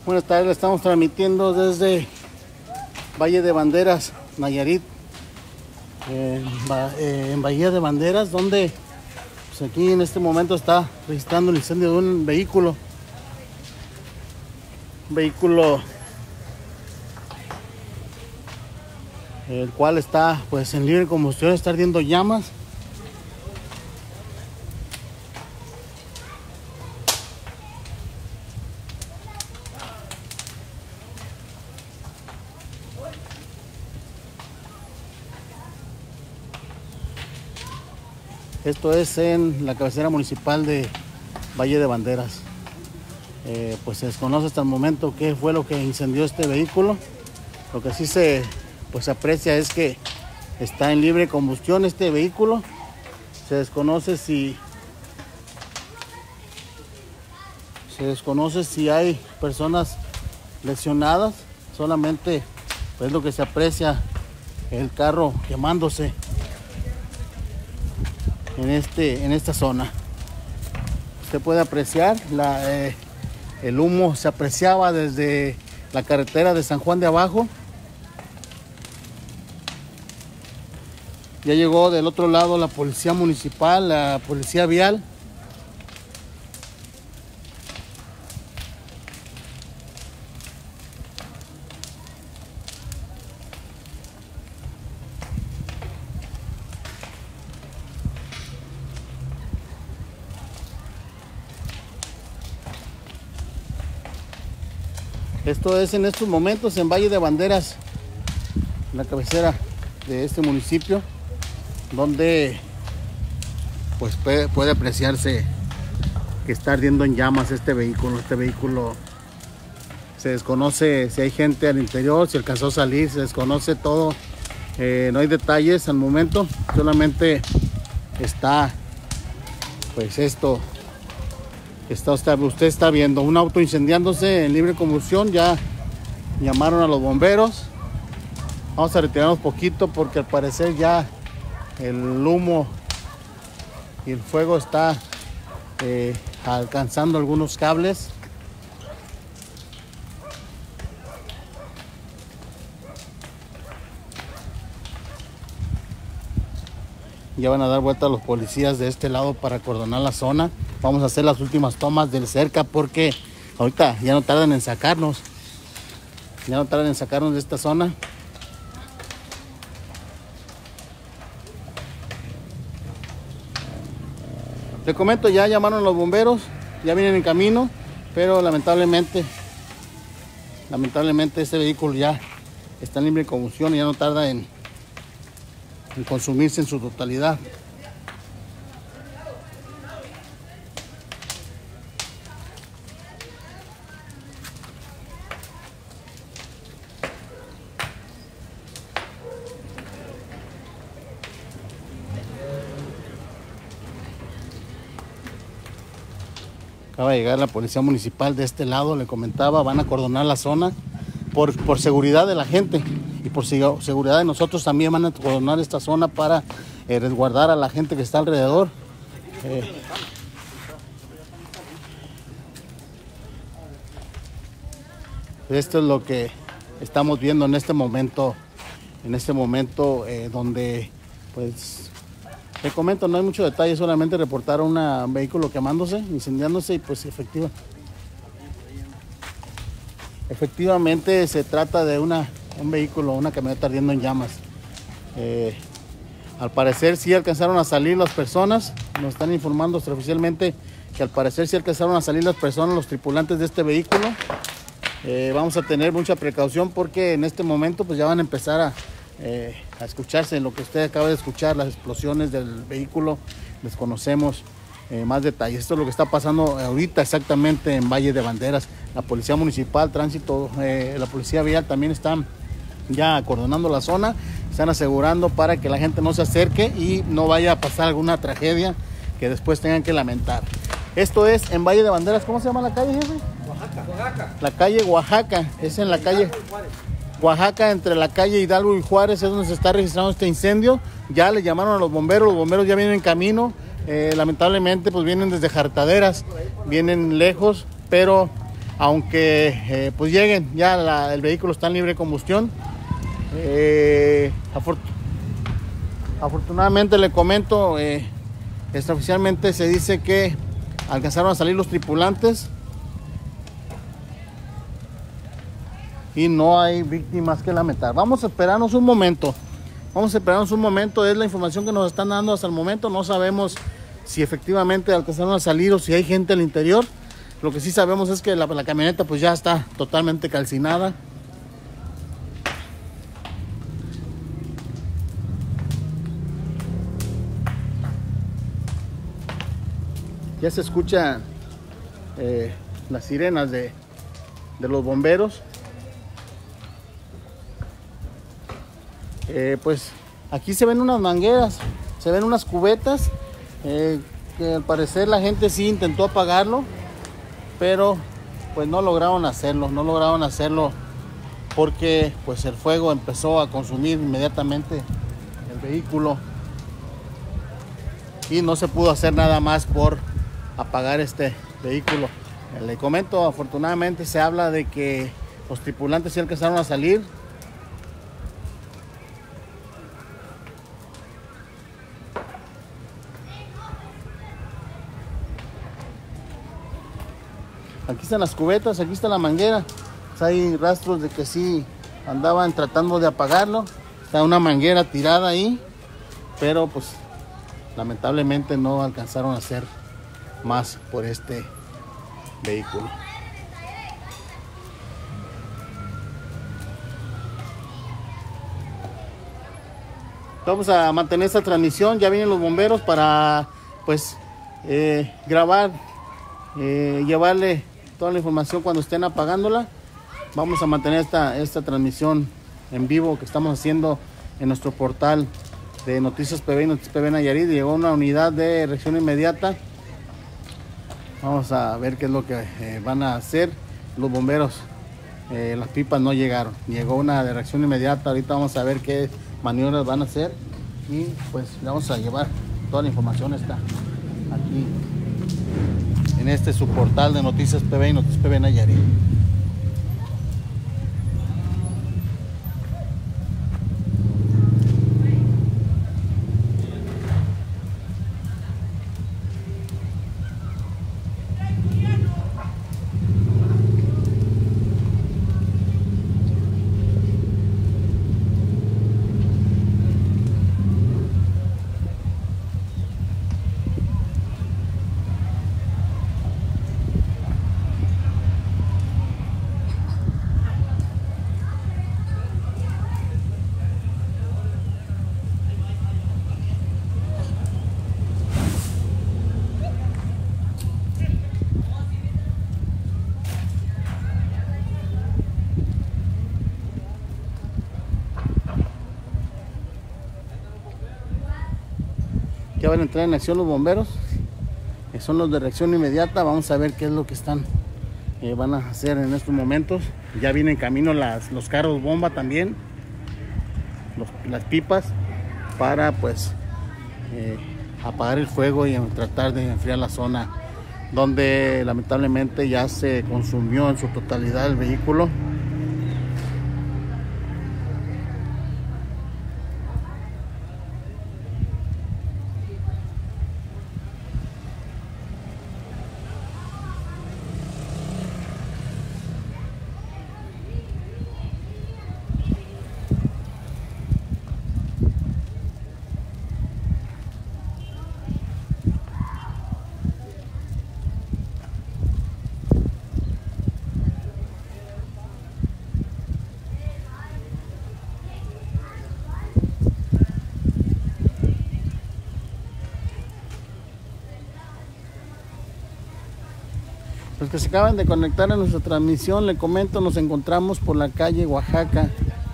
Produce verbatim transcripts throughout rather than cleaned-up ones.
Buenas tardes, estamos transmitiendo desde Valle de Banderas, Nayarit, en, eh, en Bahía de Banderas, donde pues aquí en este momento está registrando el incendio de un vehículo. Un vehículo el cual está pues en libre combustión, está ardiendo llamas. Esto es en la cabecera municipal de Valle de Banderas. Eh, pues se desconoce hasta el momento qué fue lo que incendió este vehículo. Lo que sí se pues aprecia es que está en libre combustión este vehículo. Se desconoce si se desconoce si hay personas lesionadas. Solamente pues lo que se aprecia, el carro quemándose en este en esta zona. Usted puede apreciar la, eh, el humo se apreciaba desde la carretera de San Juan de Abajo. Ya llegó del otro lado la policía municipal, la policía vial. Esto es en estos momentos en Valle de Banderas, la cabecera de este municipio, donde pues puede, puede apreciarse que está ardiendo en llamas este vehículo. Este vehículo se desconoce si hay gente al interior, si alcanzó a salir, se desconoce todo. Eh, no hay detalles al momento, solamente está pues esto. Está, usted está viendo un auto incendiándose en libre combustión. Ya llamaron a los bomberos. Vamos a retirarnos poquito porque al parecer ya el humo y el fuego está eh, alcanzando algunos cables. Ya van a dar vuelta a los policías de este lado para acordonar la zona. Vamos a hacer las últimas tomas del cerca porque ahorita ya no tardan en sacarnos. Ya no tardan en sacarnos de esta zona. Le comento, ya llamaron a los bomberos, ya vienen en camino, pero lamentablemente, lamentablemente este vehículo ya está en libre combustión y ya no tarda en en consumirse en su totalidad. Acaba de llegar la policía municipal de este lado, le comentaba, van a acordonar la zona por, por seguridad de la gente. Y por seguridad de nosotros también van a acordonar esta zona para eh, resguardar a la gente que está alrededor. Eh, esto es lo que estamos viendo en este momento, en este momento eh, donde, pues, te comento, no hay mucho detalle, solamente reportaron un vehículo quemándose, incendiándose y pues efectiva, efectivamente se trata de una un vehículo, una camioneta ardiendo en llamas. Eh, al parecer sí alcanzaron a salir las personas, nos están informando oficialmente que al parecer sí alcanzaron a salir las personas, los tripulantes de este vehículo. Eh, vamos a tener mucha precaución porque en este momento pues ya van a empezar a, eh, a escucharse lo que usted acaba de escuchar, las explosiones del vehículo. Desconocemos eh, más detalles. Esto es lo que está pasando ahorita exactamente en Valle de Banderas. La policía municipal, tránsito, eh, la policía vial también están ya acordonando la zona, están asegurando para que la gente no se acerque y no vaya a pasar alguna tragedia que después tengan que lamentar. Esto es en Valle de Banderas. ¿Cómo se llama la calle, jefe? Oaxaca. Oaxaca. La calle Oaxaca, es en la calle Oaxaca, entre la calle Hidalgo y Juárez, es donde se está registrando este incendio. Ya le llamaron a los bomberos, los bomberos ya vienen en camino. Eh, lamentablemente pues vienen desde Jartaderas, vienen lejos, pero aunque eh, pues lleguen, ya la, el vehículo está en libre combustión. Eh, afort afortunadamente le comento, eh, extraoficialmente se dice que alcanzaron a salir los tripulantes y no hay víctimas que lamentar. Vamos a esperarnos un momento, vamos a esperarnos un momento, es la información que nos están dando hasta el momento. No sabemos si efectivamente alcanzaron a salir o si hay gente al interior. Lo que sí sabemos es que la, la camioneta pues ya está totalmente calcinada. Ya se escucha eh, las sirenas de, de los bomberos. Eh, pues aquí se ven unas mangueras, se ven unas cubetas, eh, que al parecer la gente sí intentó apagarlo, pero pues no lograron hacerlo, no lograron hacerlo porque pues el fuego empezó a consumir inmediatamente el vehículo y no se pudo hacer nada más por apagar este vehículo. Le comento, afortunadamente se habla de que los tripulantes sí alcanzaron a salir. Aquí están las cubetas, aquí está la manguera. Pues hay rastros de que sí andaban tratando de apagarlo. Está una manguera tirada ahí, pero pues lamentablemente no alcanzaron a hacer más por este vehículo. Vamos a mantener esta transmisión. Ya vienen los bomberos para pues eh, grabar, eh, llevarle toda la información cuando estén apagándola. Vamos a mantener esta, esta transmisión en vivo que estamos haciendo en nuestro portal de Noticias P B y Noticias P B Nayarit. Llegó una unidad de reacción inmediata. Vamos a ver qué es lo que eh, van a hacer los bomberos. Eh, las pipas no llegaron. Llegó una de reacción inmediata. Ahorita vamos a ver qué maniobras van a hacer. Y pues le vamos a llevar toda la información. Está aquí en este su portal de Noticias P B y Noticias P B Nayarit. Ya van a entrar en acción los bomberos, que son los de reacción inmediata. Vamos a ver qué es lo que están eh, van a hacer en estos momentos. Ya vienen en camino las, los carros bomba también, los, las pipas, para pues eh, apagar el fuego y tratar de enfriar la zona donde lamentablemente ya se consumió en su totalidad el vehículo. Los que se acaban de conectar a nuestra transmisión, le comento, nos encontramos por la calle Oaxaca,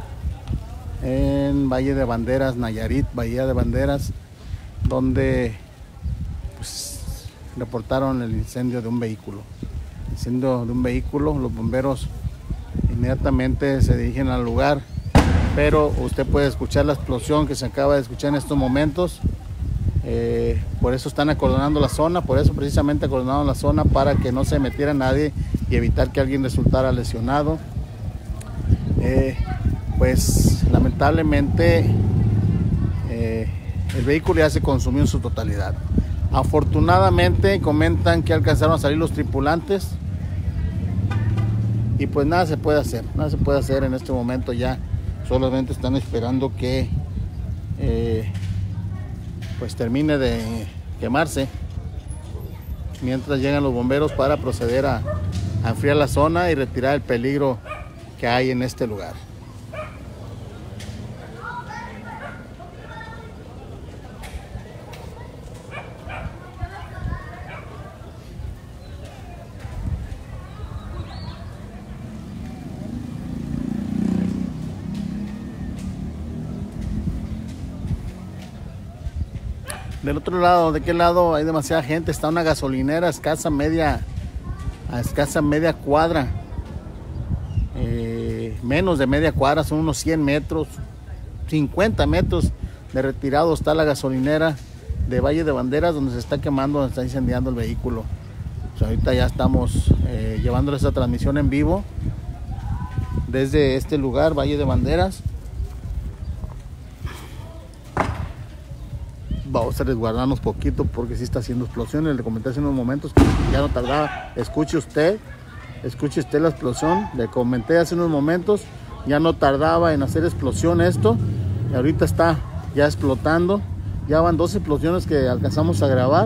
en Valle de Banderas, Nayarit, Bahía de Banderas, donde pues, reportaron el incendio de un vehículo. Incendio de un vehículo, los bomberos inmediatamente se dirigen al lugar, pero usted puede escuchar la explosión que se acaba de escuchar en estos momentos. Eh, por eso están acordonando la zona, por eso precisamente acordonaron la zona, para que no se metiera nadie y evitar que alguien resultara lesionado. Eh, pues lamentablemente eh, el vehículo ya se consumió en su totalidad. Afortunadamente comentan que alcanzaron a salir los tripulantes y pues nada se puede hacer, nada se puede hacer en este momento. Ya solamente están esperando que eh, pues termine de quemarse, mientras llegan los bomberos para proceder a, a enfriar la zona y retirar el peligro que hay en este lugar. Del otro lado, ¿de qué lado? Hay demasiada gente. Está una gasolinera a escasa media, a escasa media cuadra. Eh, menos de media cuadra, son unos cien metros, cincuenta metros de retirado está la gasolinera de Valle de Banderas, donde se está quemando, donde está incendiando el vehículo. Pues ahorita ya estamos eh, llevándoles esta transmisión en vivo desde este lugar, Valle de Banderas. Vamos a resguardarnos poquito porque sí está haciendo explosiones. Le comenté hace unos momentos que ya no tardaba. Escuche usted, escuche usted la explosión. Le comenté hace unos momentos, ya no tardaba en hacer explosión esto. Y ahorita está ya explotando. Ya van dos explosiones que alcanzamos a grabar.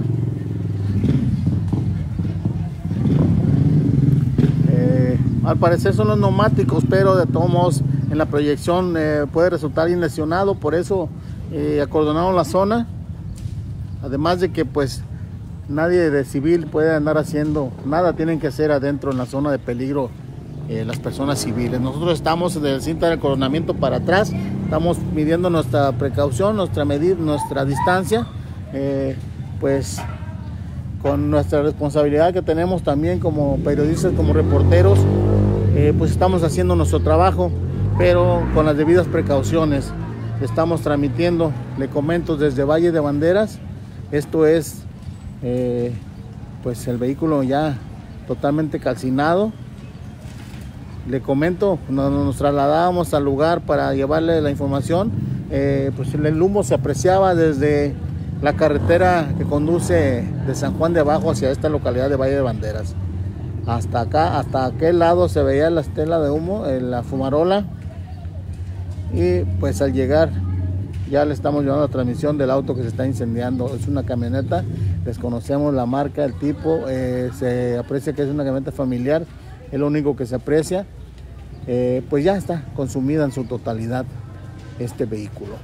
Eh, al parecer son los neumáticos, pero de todos modos en la proyección eh, puede resultar lesionado. Por eso eh, acordonaron la zona. Además de que pues nadie de civil puede andar haciendo nada, tienen que hacer adentro en la zona de peligro eh, las personas civiles. Nosotros estamos en el cinta de acordonamiento para atrás, estamos midiendo nuestra precaución, nuestra medir, nuestra distancia, eh, pues con nuestra responsabilidad que tenemos también como periodistas, como reporteros, eh, pues estamos haciendo nuestro trabajo, pero con las debidas precauciones. Estamos transmitiendo, le comento, desde Valle de Banderas. Esto es eh, pues el vehículo ya totalmente calcinado. Le comento, nos, nos trasladábamos al lugar para llevarle la información. Eh, pues el humo se apreciaba desde la carretera que conduce de San Juan de Abajo hacia esta localidad de Valle de Banderas. Hasta acá, hasta aquel lado se veía la estela de humo, eh, la fumarola. Y pues al llegar ya le estamos llevando la transmisión del auto que se está incendiando. Es una camioneta, desconocemos la marca, el tipo, eh, se aprecia que es una camioneta familiar, es lo único que se aprecia. Eh, pues ya está consumida en su totalidad este vehículo.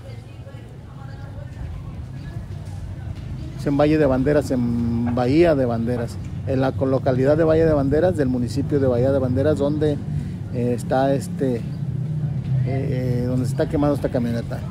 Es en Valle de Banderas, en Bahía de Banderas, en la localidad de Valle de Banderas, del municipio de Bahía de Banderas, donde eh, está este, eh, eh, donde se está quemando esta camioneta.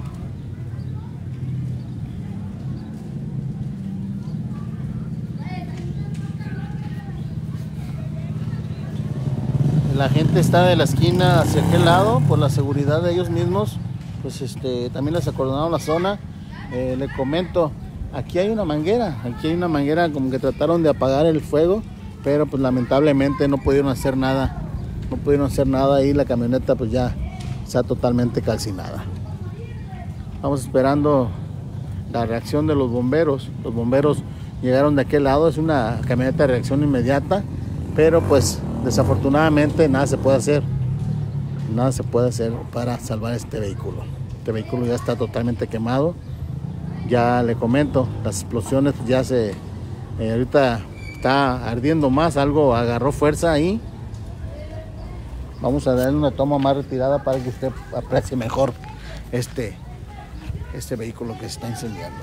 La gente está de la esquina hacia aquel lado por la seguridad de ellos mismos. Pues este, también les acordonaron la zona. Eh, le comento, aquí hay una manguera, aquí hay una manguera como que trataron de apagar el fuego, pero pues lamentablemente no pudieron hacer nada, no pudieron hacer nada y la camioneta pues ya está totalmente calcinada. Estamos esperando la reacción de los bomberos. Los bomberos llegaron de aquel lado, es una camioneta de reacción inmediata, pero pues desafortunadamente nada se puede hacer, nada se puede hacer para salvar este vehículo. Este vehículo ya está totalmente quemado. Ya le comento, las explosiones ya se, eh, ahorita está ardiendo más, algo agarró fuerza ahí. Vamos a darle una toma más retirada para que usted aprecie mejor este, este vehículo que se está incendiando.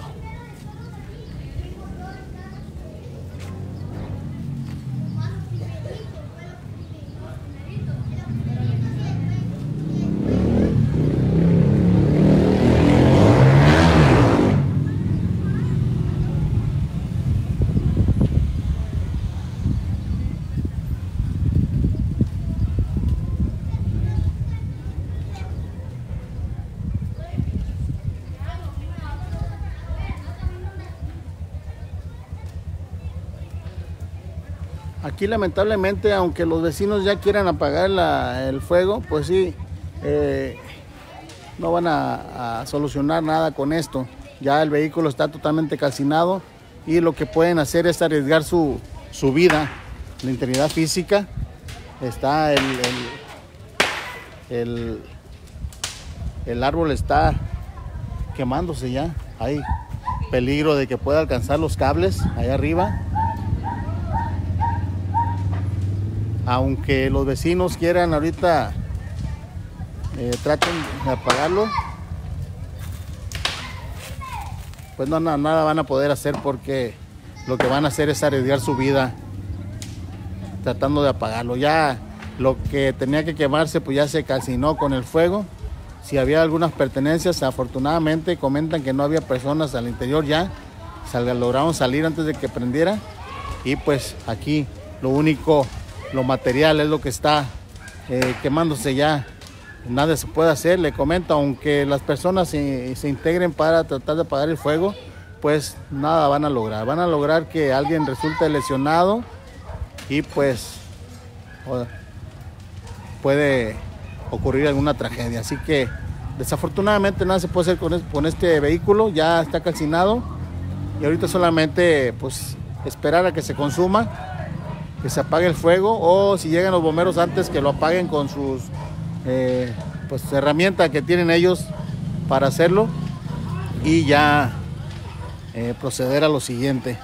Aquí lamentablemente, aunque los vecinos ya quieran apagar la, el fuego, pues sí, eh, no van a, a solucionar nada con esto. Ya el vehículo está totalmente calcinado y lo que pueden hacer es arriesgar su, su vida, la integridad física. Está el, el, el, el árbol está quemándose ya, hay peligro de que pueda alcanzar los cables allá arriba. Aunque los vecinos quieran ahorita eh, traten de apagarlo, pues no, no, nada van a poder hacer, porque lo que van a hacer es arriesgar su vida tratando de apagarlo. Ya lo que tenía que quemarse pues ya se calcinó con el fuego. Si había algunas pertenencias, afortunadamente comentan que no había personas al interior ya, Salga, lograron salir antes de que prendiera. Y pues aquí lo único, lo material es lo que está eh, quemándose ya. Nada se puede hacer, le comento, aunque las personas se, se integren para tratar de apagar el fuego, pues nada van a lograr. Van a lograr que alguien resulte lesionado y pues puede ocurrir alguna tragedia. Así que desafortunadamente nada se puede hacer con, es, con este vehículo, ya está calcinado y ahorita solamente pues esperar a que se consuma, que se apague el fuego, o si llegan los bomberos antes, que lo apaguen con sus eh, pues herramientas que tienen ellos para hacerlo, y ya eh, proceder a lo siguiente.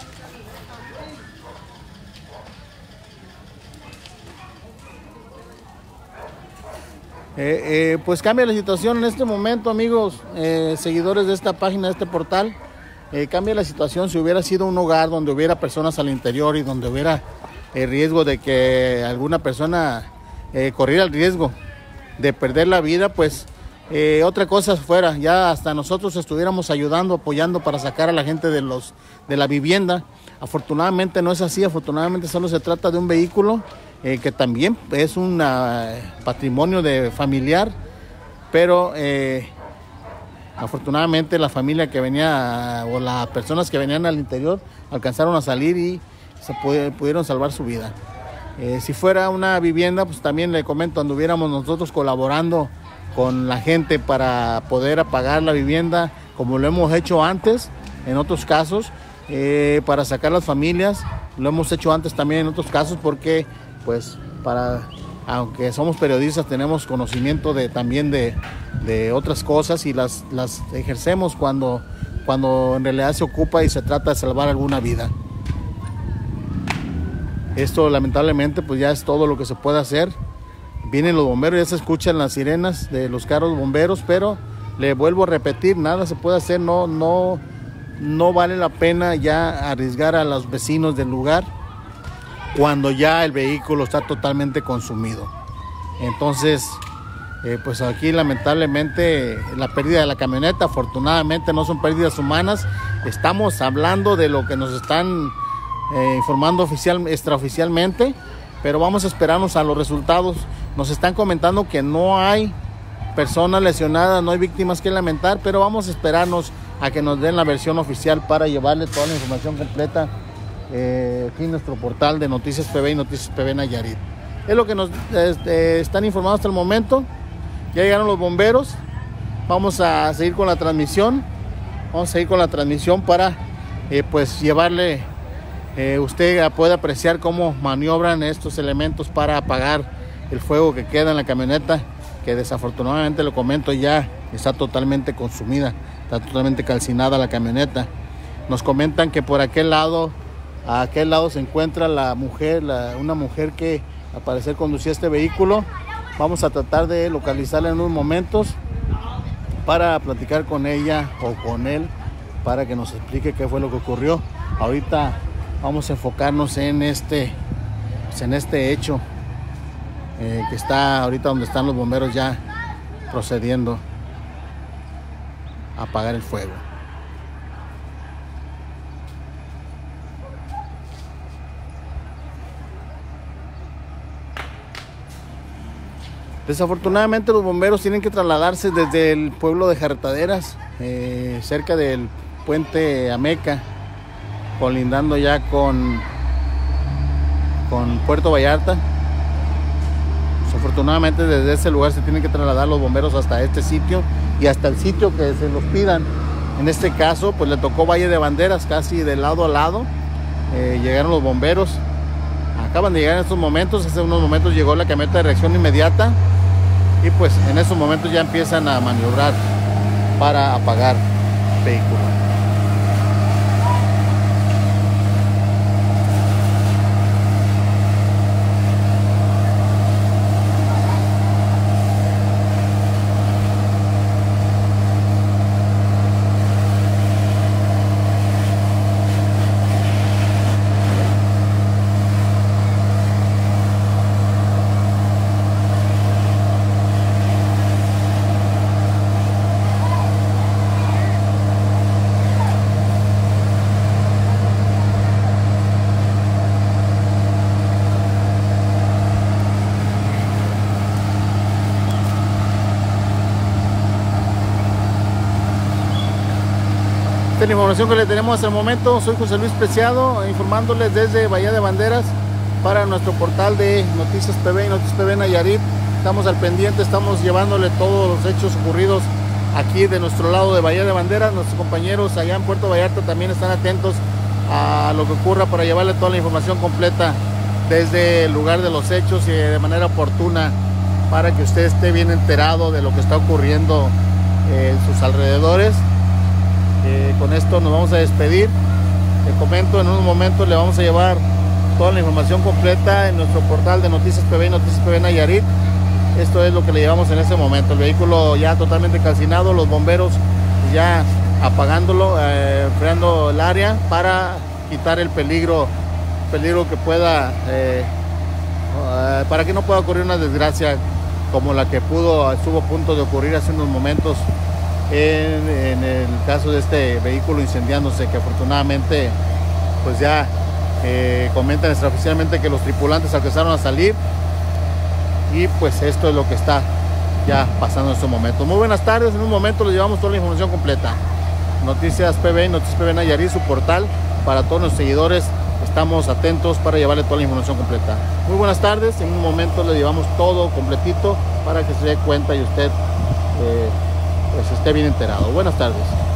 Eh, eh, pues cambia la situación en este momento, amigos, eh, seguidores de esta página, de este portal. Eh, cambia la situación si hubiera sido un hogar donde hubiera personas al interior y donde hubiera el riesgo de que alguna persona eh, corriera el riesgo de perder la vida, pues eh, otra cosa fuera, ya hasta nosotros estuviéramos ayudando, apoyando para sacar a la gente de, los, de la vivienda. Afortunadamente no es así, afortunadamente solo se trata de un vehículo eh, que también es un uh, patrimonio de familiar, pero eh, afortunadamente la familia que venía o las personas que venían al interior alcanzaron a salir y se pudieron salvar su vida. Eh, si fuera una vivienda, pues también le comento, anduviéramos nosotros colaborando con la gente para poder apagar la vivienda, como lo hemos hecho antes en otros casos, eh, para sacar las familias. Lo hemos hecho antes también en otros casos porque, pues, para, aunque somos periodistas, tenemos conocimiento de, también de, de otras cosas y las, las ejercemos cuando, cuando en realidad se ocupa y se trata de salvar alguna vida. Esto lamentablemente pues ya es todo lo que se puede hacer. Vienen los bomberos, ya se escuchan las sirenas de los carros bomberos, pero le vuelvo a repetir, nada se puede hacer, no, no, no vale la pena ya arriesgar a los vecinos del lugar cuando ya el vehículo está totalmente consumido. Entonces, eh, pues aquí lamentablemente la pérdida de la camioneta, afortunadamente no son pérdidas humanas. Estamos hablando de lo que nos están Eh, informando oficial, extraoficialmente, pero vamos a esperarnos a los resultados. Nos están comentando que no hay personas lesionadas, no hay víctimas que lamentar, pero vamos a esperarnos a que nos den la versión oficial para llevarle toda la información completa eh, aquí en nuestro portal de Noticias P B y Noticias P B Nayarit. Es lo que nos eh, están informando hasta el momento. Ya llegaron los bomberos. Vamos a seguir con la transmisión. Vamos a seguir con la transmisión para eh, pues llevarle. Eh, usted puede apreciar cómo maniobran estos elementos para apagar el fuego que queda en la camioneta, que desafortunadamente, lo comento, ya está totalmente consumida, está totalmente calcinada la camioneta. Nos comentan que por aquel lado, a aquel lado se encuentra la mujer, la, una mujer que al parecer conducía este vehículo. Vamos a tratar de localizarla en unos momentos para platicar con ella o con él para que nos explique qué fue lo que ocurrió. Ahorita vamos a enfocarnos en este, pues en este hecho eh, que está ahorita donde están los bomberos ya procediendo a apagar el fuego. Desafortunadamente los bomberos tienen que trasladarse desde el pueblo de Jarretaderas, eh, cerca del puente Ameca, colindando ya con, con Puerto Vallarta. Afortunadamente desde ese lugar se tienen que trasladar los bomberos hasta este sitio y hasta el sitio que se los pidan. En este caso pues le tocó Valle de Banderas, casi de lado a lado. Eh, llegaron los bomberos, acaban de llegar en estos momentos. Hace unos momentos llegó la camioneta de reacción inmediata y pues en estos momentos ya empiezan a maniobrar para apagar el vehículo. Esta es la información que le tenemos hasta el momento. Soy José Luis Preciado, informándoles desde Bahía de Banderas para nuestro portal de Noticias P B y Noticias P B Nayarit. Estamos al pendiente, estamos llevándole todos los hechos ocurridos aquí de nuestro lado de Bahía de Banderas. Nuestros compañeros allá en Puerto Vallarta también están atentos a lo que ocurra para llevarle toda la información completa desde el lugar de los hechos y de manera oportuna para que usted esté bien enterado de lo que está ocurriendo en sus alrededores. Eh, con esto nos vamos a despedir. Les comento, en unos momentos le vamos a llevar toda la información completa en nuestro portal de Noticias P B y Noticias P B Nayarit. Esto es lo que le llevamos en este momento. El vehículo ya totalmente calcinado, los bomberos ya apagándolo, eh, enfriando el área para quitar el peligro, peligro que pueda, eh, eh, para que no pueda ocurrir una desgracia como la que pudo, estuvo a punto de ocurrir hace unos momentos en, en el caso de este vehículo incendiándose, que afortunadamente pues ya eh, comentan extraoficialmente que los tripulantes alcanzaron a salir y pues esto es lo que está ya pasando en estos momentos. Muy buenas tardes, en un momento les llevamos toda la información completa. Noticias P B y Noticias P B Nayarit, su portal para todos nuestros seguidores. Estamos atentos para llevarle toda la información completa. Muy buenas tardes, en un momento le llevamos todo completito para que se dé cuenta y usted eh, pues esté bien enterado. Buenas tardes.